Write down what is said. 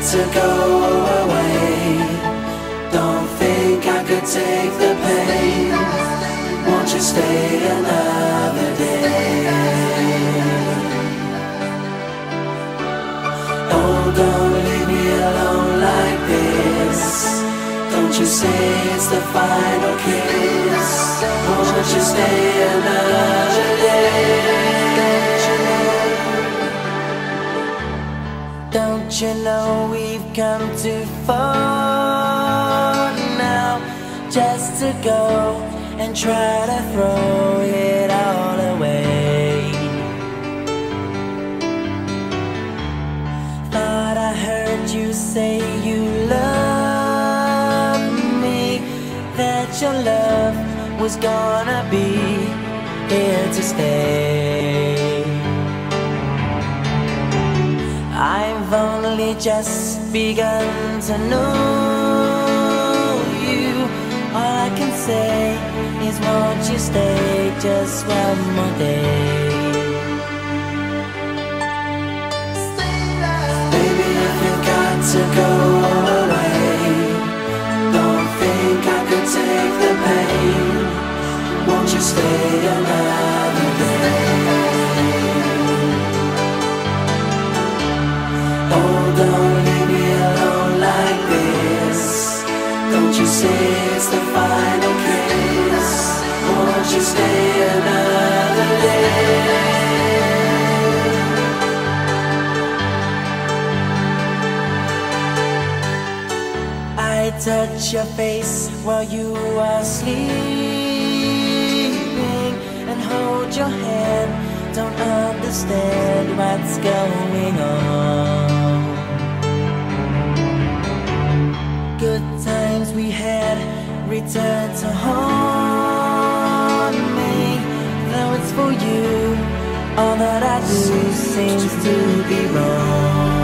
to go away. Don't think I could take the pain. Won't you stay another day? Oh, don't leave me alone like this. Don't you say it's the final kiss. Won't you stay another day? Don't you know we've come too far now just to go and try to throw it all away? Thought I heard you say you love me, that your love was gonna be here to stay. I've only just begun to know you. All I can say is won't you stay just one more day? Baby, if you got to go away, don't think I could take the pain. Won't you stay another day? Oh, don't leave me alone like this. Don't you say it's the final kiss. Won't you stay another day? I touch your face while you are sleeping and hold your hand. Don't understand what's going on. Good times we had return to haunt me. Though it's for you, all that I do seems to be wrong.